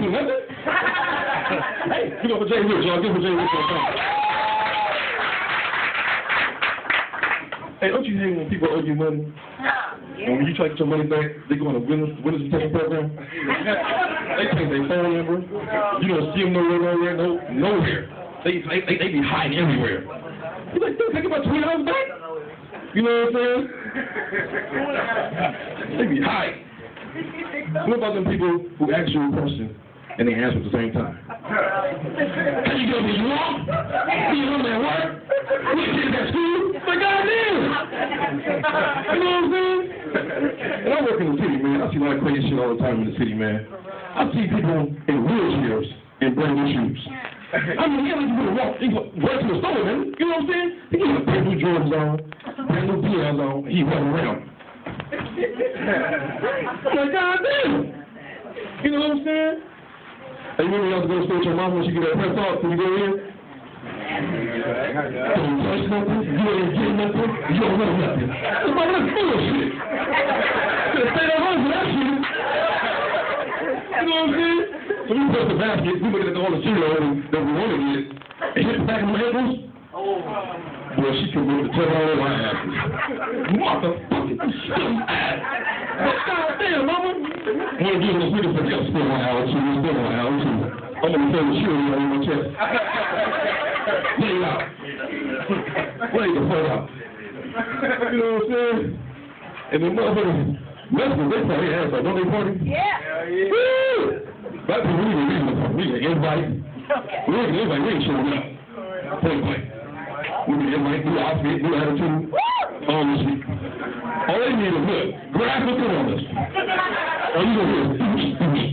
do nothing. Hey, give it up for Jay Rich, y'all. Give it for Jay Rich. Hey, don't you hate when people owe you money? And when you try to get your money back, they go on a winners protection program. They take their phone number. You don't see them nowhere. They be hiding everywhere. You like, dude, take about $20 back? You know what I'm saying? They be hiding. What about them people who ask you a question and they answer at the same time? How you gonna be wrong? You know that work? You did that school? But goddamn! You know what I'm saying? And I work in the city, man. I see a lot of crazy shit all the time in the city, man. I see people in wheelchairs and brand new shoes. I mean, yeah, you would walk to the store, man. You know what I'm saying? He got brand new Jordans on, brand new PLs on, he running around. I'm like, goddamn! You know what I'm saying? Hey, you remember you have to go to school with your mom when she get her pep talk? Can you go in? Don't touch nothing. You ain't get nothing. You don't know nothing. Somebody that's bullshit. Just stay at home for that shit. You know what I'm saying? So we put the basket, we look at all the cereal that we want to get, and hit the back of my ankles. Boy, she can move the tail all over my asses. Motherfucking ass. Goddamn, mama. I'm going to give this nigga for the spin my house, too. Spin my house, too. I'm going to throw the shit on my chest. Lay it out. Lay the fuck out. You know what I'm saying? And the motherfuckers, Mexicans, they party ass off. Don't they party? Yeah. Woo! That's what we need an invite. We need an invite. We ain't showing up. Point blank. We need an invite, new outfit, new attitude. All this shit. All they need is look. Graphic on us. All you gonna hear is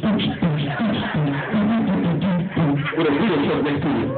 with a video truck next to it.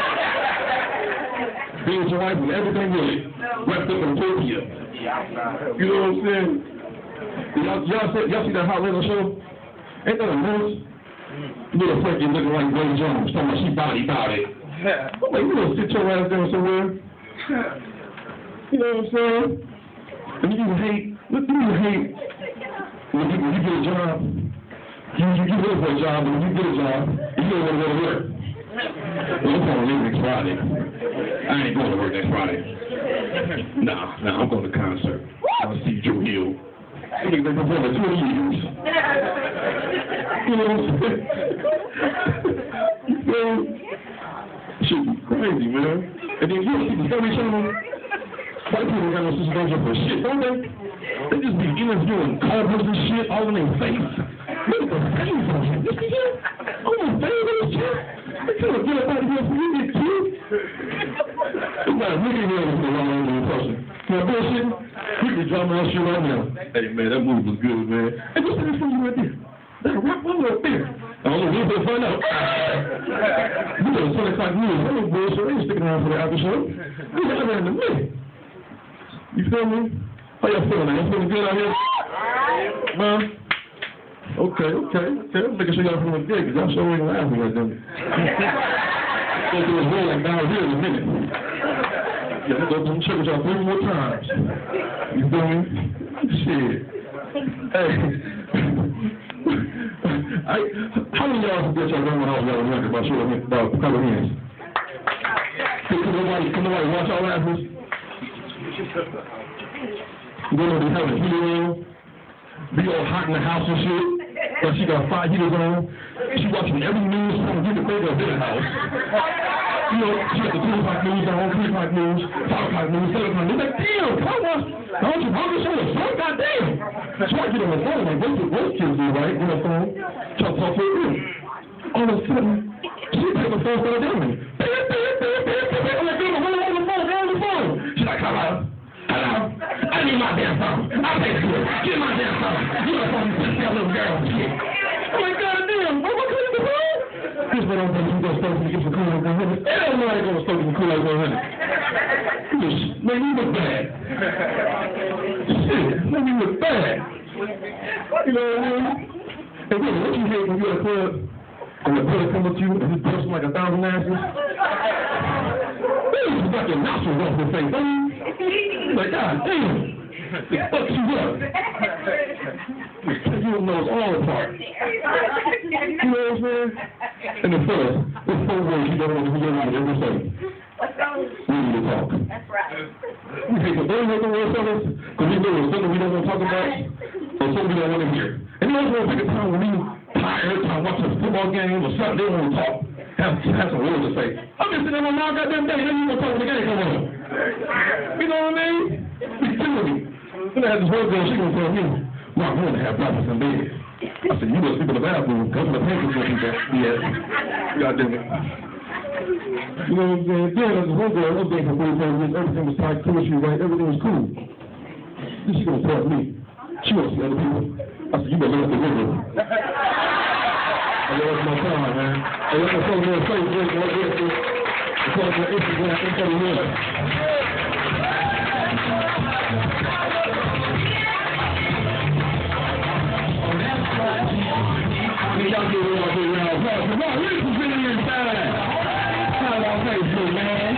Being your wife with everything with it. Wrapped up in Tokyo. You know what I'm saying? Y'all see that Hot Rhythm show? Ain't that a nurse? Little Frankie looking like Ray Jones, talking about she body about it. I'm like, you gonna sit your ass down somewhere? You know what I'm saying? And you hate, what do you hate when you get a job? You work for a job, and when you get a job, you don't want to go to work. Well, I'm going to leave next Friday. I ain't going to work next Friday. Nah, I'm going to concert. I'll see Joe Hill. I think they've been performing 20 years. You know what I'm saying? You feel me? Shit be crazy, man. And then you see the Discovery Channel, white people got no suspension for shit, don't they? They just be interviewing cobras and shit all in their face. Look at the face on him. You see him? On the face of his chest. They trying to get up out of here for you to get killed. It's not a nigga here with the wrong over person. You know bullshit? We can drama that shit right now. Hey man, that movie was good, man. Hey, what's that from you right there? That rock one right there. I don't know, we're going to find out. You know, 10 o'clock news. That was bullshit. They ain't sticking around for the after show. They got around in a minute. You feel me? How y'all feeling? Y'all feeling good out here? Man? Okay. I'm making sure y'all feeling good, because y'all sure ain't laughing right now. Go through this rolling down here in a minute. Yeah, I'm going to check with y'all 3 more times. You feel me? Shit. Hey. How many of y'all forget y'all going out y'all remember about a couple of hands? Can nobody watch y'all laughing? You know they have a heater on, be all hot in the house and shit, but she got 5 heaters on. She watching every news from get the baby up in the house. You know, she got the 2 o'clock news on, 3 o'clock news, 5 o'clock news, 7 o'clock news. Like, damn, come on. Don't you want to show the phone? Goddamn. So I get on the phone, like, what's kids do, right? Get on the phone, try to talk to her. All of a sudden, she takes the phone, start down. I'm like, damn, hold on the phone. She's like, hello. I need my damn phone. I'll pay for it. Get my damn phone. You don't phone to tell little girl shit. I'm like, goddamn, what couldn't the phone? This one don't think you go start to get some Kool-Aid 100. Hell no, I ain't gonna start some Kool-Aid 100. Man, you look bad. Shit, man, you look bad. You know what I mean? And then, what you hate when you're at a club and the brother come up to you and he's busting like 1,000 asses? Man, you got your nostrils off your face, don't you? Like, God damn, it fucks you up. You knows all apart. You You know what I'm saying? And the first, it's 4 words you don't want to hear ever say. What's wrong? We need to talk. That's right. We hate the very little words of us, because we know it's something we don't want to talk about, or something we don't want to hear. And you also want to take a time when we tired, time watching a football game or something, they want to talk. Have some words to say. I've been sitting there all goddamn day, and you want to talk when the game come on. You know what I mean? Be killing me. Then I had this one girl, she gonna tell me, Mom, I want to have breakfast in bed. I said, you must sleep in the bathroom, come to the pancakes with you, yeah. Goddamn it. You know what I'm saying? Then there's this one girl, I was there for 45 minutes, everything was tight, chemistry right, everything was cool. Then she gonna tell me, she wants to see other people. I said, you better look at the window. I lost my time, man. Hey, I'm gonna follow me on Facebook, right here, too. I'm follow me on Instagram, I'm y'all get around. Come on, this is really inside. Time on Facebook, man.